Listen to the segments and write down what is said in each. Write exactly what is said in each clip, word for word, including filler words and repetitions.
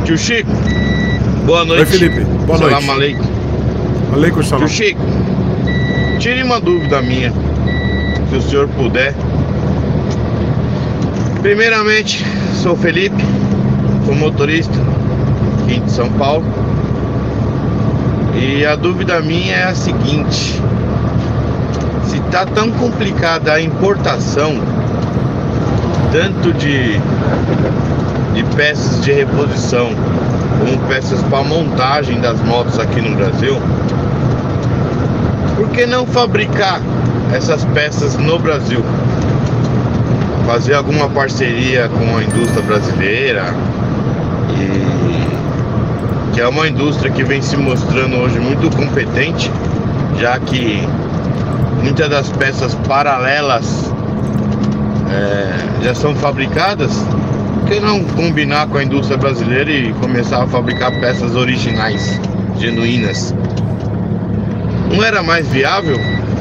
Tio Chico, boa noite. Oi, Felipe, boa noite. Salam aleikum. Aleikum salam. Tio Chico, tire uma dúvida minha, se o senhor puder. Primeiramente, sou Felipe, sou motorista aqui de São Paulo. E a dúvida minha é a seguinte: se tá tão complicada a importação, tanto de, de peças de reposição como peças para montagem das motos aqui no Brasil, por que não fabricar essas peças no Brasil? Fazer alguma parceria com a indústria brasileira, e que é uma indústria que vem se mostrando hoje muito competente, já que muitas das peças paralelas é, já são fabricadas. Por que não combinar com a indústria brasileira e começar a fabricar peças originais, genuínas? Não era mais viável?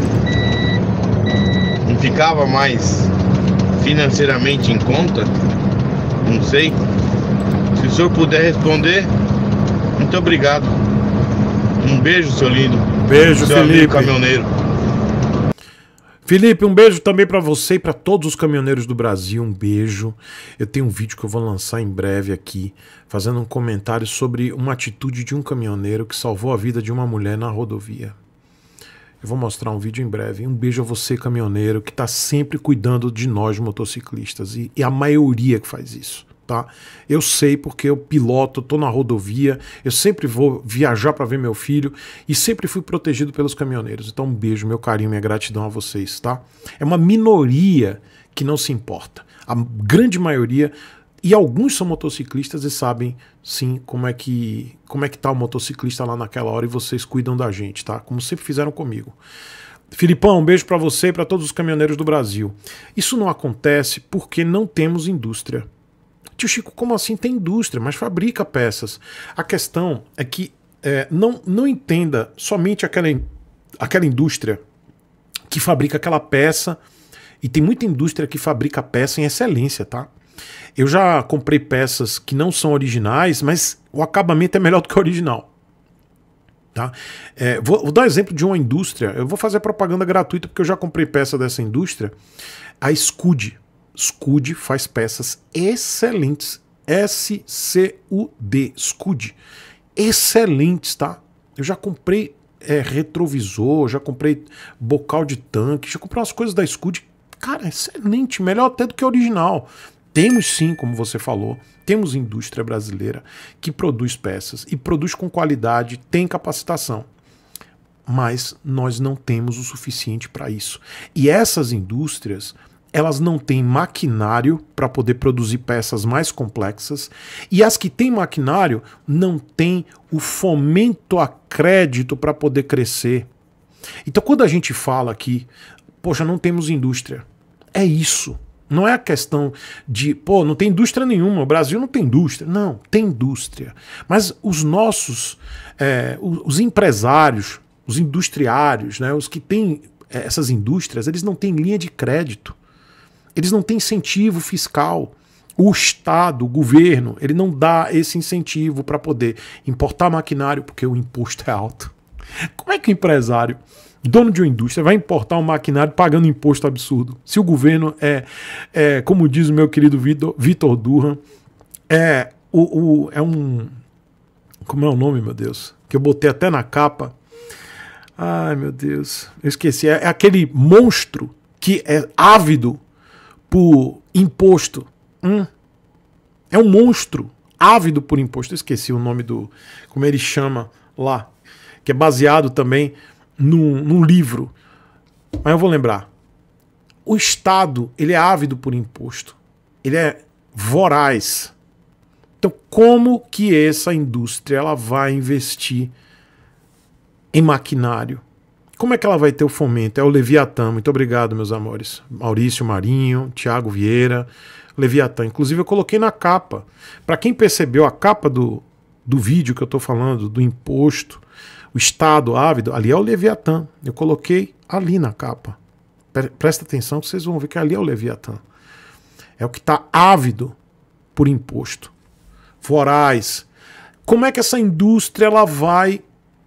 Não ficava mais financeiramente em conta? Não sei. Se o senhor puder responder, muito obrigado. Um beijo, seu lindo. Beijo, seu Felipe. amigo caminhoneiro. Felipe, um beijo também pra você e pra todos os caminhoneiros do Brasil. Um beijo. Eu tenho um vídeo que eu vou lançar em breve aqui, fazendo um comentário sobre uma atitude de um caminhoneiro que salvou a vida de uma mulher na rodovia. Eu vou mostrar um vídeo em breve. Um beijo a você, caminhoneiro, que tá sempre cuidando de nós, motociclistas. E, e a maioria que faz isso, tá? Eu sei porque eu piloto, tô na rodovia, eu sempre vou viajar para ver meu filho e sempre fui protegido pelos caminhoneiros. Então um beijo, meu carinho, minha gratidão a vocês, tá? É uma minoria que não se importa. A grande maioria, e alguns são motociclistas e sabem sim como é que como é que tá o motociclista lá naquela hora, e vocês cuidam da gente, tá? Como sempre fizeram comigo. Filipão, um beijo para você e para todos os caminhoneiros do Brasil. Isso não acontece porque não temos indústria. Tio Chico, como assim? Tem indústria, mas fabrica peças. A questão é que é, não, não entenda somente aquela, aquela indústria que fabrica aquela peça, e tem muita indústria que fabrica peça em excelência, tá? Eu já comprei peças que não são originais, mas o acabamento é melhor do que o original. Tá? É, vou, vou dar um exemplo de uma indústria. Eu vou fazer propaganda gratuita porque eu já comprei peça dessa indústria. A Scud. Scud faz peças excelentes. S C U D. Scud. Excelentes, tá? Eu já comprei é, retrovisor, já comprei bocal de tanque, já comprei umas coisas da Scud. Cara, excelente. Melhor até do que o original. Temos sim, como você falou, temos indústria brasileira que produz peças e produz com qualidade, tem capacitação. Mas nós não temos o suficiente para isso. E essas indústrias, elas não têm maquinário para poder produzir peças mais complexas, e as que têm maquinário não têm o fomento a crédito para poder crescer. Então quando a gente fala aqui, poxa, não temos indústria, é isso. Não é a questão de, pô, não tem indústria nenhuma, o Brasil não tem indústria. Não, tem indústria. Mas os nossos, é, os empresários, os industriários, né, os que têm essas indústrias, eles não têm linha de crédito. Eles não têm incentivo fiscal. O Estado, o governo, ele não dá esse incentivo para poder importar maquinário, porque o imposto é alto. Como é que o empresário, dono de uma indústria, vai importar um maquinário pagando imposto absurdo? Se o governo é, é como diz o meu querido Vitor, Vitor Durham, é, o, o, é um... Como é o nome, meu Deus? Que eu botei até na capa. Ai, meu Deus. Eu esqueci. É, é aquele monstro que é ávido por imposto. Hum. É um monstro ávido por imposto. Eu esqueci o nome do... Como ele chama lá. Que é baseado também num, num livro. Mas eu vou lembrar. O Estado, ele é ávido por imposto. Ele é voraz. Então, como que essa indústria ela vai investir em maquinário? Como é que ela vai ter o fomento? É o Leviatã. Muito obrigado, meus amores. Maurício Marinho, Thiago Vieira, Leviatã. Inclusive, eu coloquei na capa. Para quem percebeu a capa do, do vídeo que eu estou falando, do imposto, o Estado ávido, ali é o Leviatã. Eu coloquei ali na capa. Presta atenção que vocês vão ver que ali é o Leviatã. É o que está ávido por imposto. Voraz. como é que essa indústria ela vai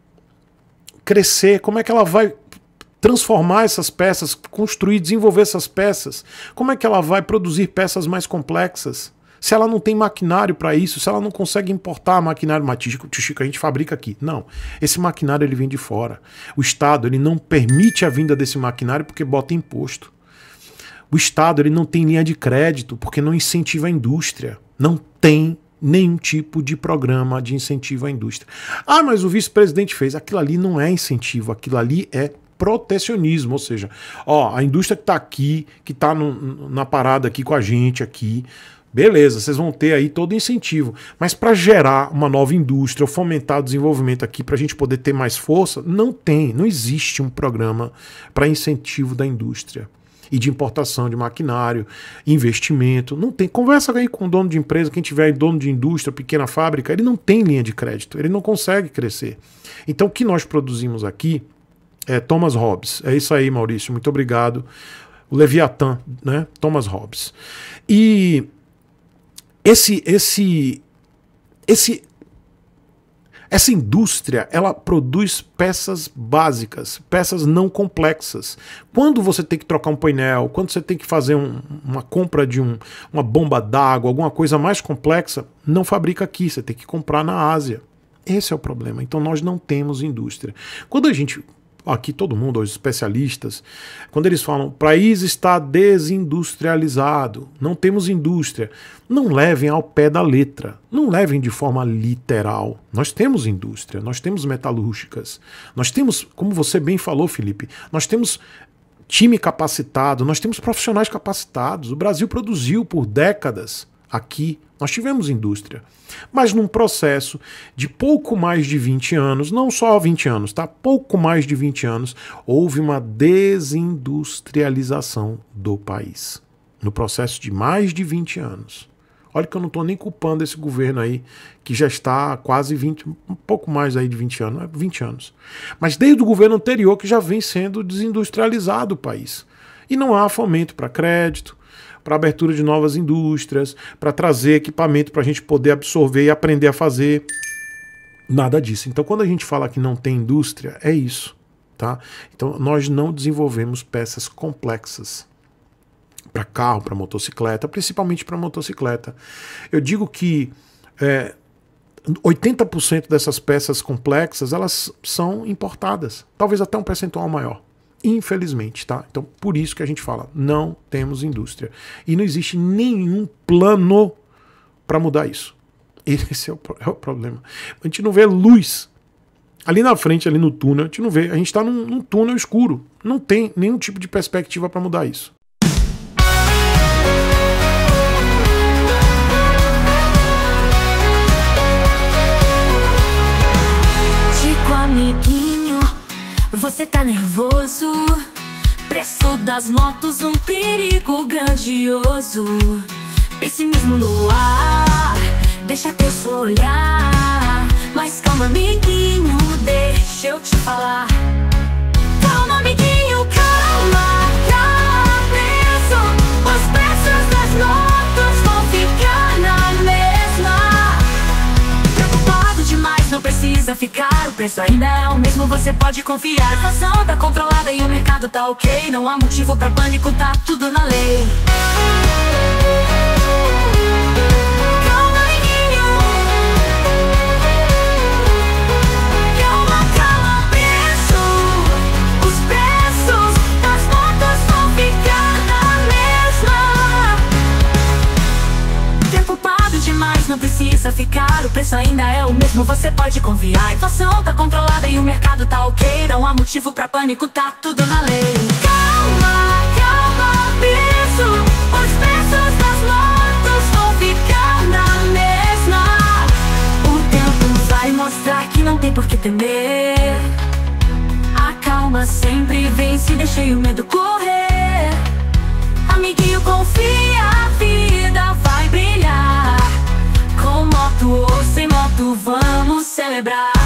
crescer, como é que ela vai transformar essas peças, construir, desenvolver essas peças, como é que ela vai produzir peças mais complexas, se ela não tem maquinário para isso, se ela não consegue importar maquinário, Chico, a gente fabrica aqui. Não, esse maquinário ele vem de fora. O Estado ele não permite a vinda desse maquinário porque bota imposto. O Estado ele não tem linha de crédito porque não incentiva a indústria. Não tem nenhum tipo de programa de incentivo à indústria. Ah, mas o vice-presidente fez. Aquilo ali não é incentivo, aquilo ali é protecionismo, ou seja, ó, a indústria que está aqui, que está na parada aqui com a gente aqui, beleza, vocês vão ter aí todo incentivo, mas para gerar uma nova indústria, ou fomentar o desenvolvimento aqui, para a gente poder ter mais força, não tem, não existe um programa para incentivo da indústria e de importação de maquinário, investimento, não tem. Conversa aí com o dono de empresa, quem tiver dono de indústria, pequena fábrica, ele não tem linha de crédito, ele não consegue crescer. Então o que nós produzimos aqui é Thomas Hobbes. É isso aí, Maurício, muito obrigado. O Leviatã, né? Thomas Hobbes. E esse, esse, esse, essa indústria, ela produz peças básicas, peças não complexas. Quando você tem que trocar um painel, quando você tem que fazer um, uma compra de um, uma bomba d'água, alguma coisa mais complexa, não fabrica aqui, você tem que comprar na Ásia. Esse é o problema. Então nós não temos indústria. Quando a gente... Aqui todo mundo, os especialistas, quando eles falam o país está desindustrializado, não temos indústria, não levem ao pé da letra, não levem de forma literal. Nós temos indústria, nós temos metalúrgicas, nós temos, como você bem falou, Felipe, nós temos time capacitado, nós temos profissionais capacitados. O Brasil produziu por décadas aqui, nós tivemos indústria. Mas num processo de pouco mais de vinte anos, não só vinte anos, tá? Pouco mais de vinte anos, houve uma desindustrialização do país. No processo de mais de vinte anos. Olha que eu não estou nem culpando esse governo aí, que já está há quase vinte, um pouco mais aí de vinte anos, vinte anos. Mas desde o governo anterior que já vem sendo desindustrializado o país. E não há fomento para crédito, para abertura de novas indústrias, para trazer equipamento para a gente poder absorver e aprender a fazer. Nada disso. Então, quando a gente fala que não tem indústria, é isso. Tá? Então, nós não desenvolvemos peças complexas para carro, para motocicleta, principalmente para motocicleta. Eu digo que é, oitenta por cento dessas peças complexas, elas são importadas. Talvez até um percentual maior. Infelizmente, tá? Então, por isso que a gente fala, não temos indústria. E não existe nenhum plano para mudar isso. Esse é o, é o problema. A gente não vê luz ali na frente, ali no túnel, a gente não vê. A gente está num, num túnel escuro. Não tem nenhum tipo de perspectiva para mudar isso. Chico, amiguinho, você tá nervoso? Preço das motos, um perigo grandioso. Pessimismo no ar, deixa teu olhar. Mas calma, amiguinho, deixa eu te falar. Calma, amiguinho, calma, calma, preço. Os preços das motos vão ficar na mesma. Preocupado demais, não precisa ficar. O preço ainda é o mesmo, você pode confiar. A inflação tá controlada e o mercado tá ok. Não há motivo pra pânico, tá tudo na lei. Calma, amiguinho. Calma, calma, preço. Os preços das motos vão ficar na mesma. Preocupado demais, não precisa ficar. O preço ainda é o mesmo, você pode confiar. A inflação tá controlada e o mercado tá ok. Não há motivo pra pânico, tá tudo na lei. Calma, calma, preço. Os preços das motos vão ficar na mesma. O tempo vai mostrar que não tem por que temer. A calma sempre vence, deixei o medo correr. Amiguinho, confia, a vida vai brilhar. Com moto ou sem moto, vamos celebrar.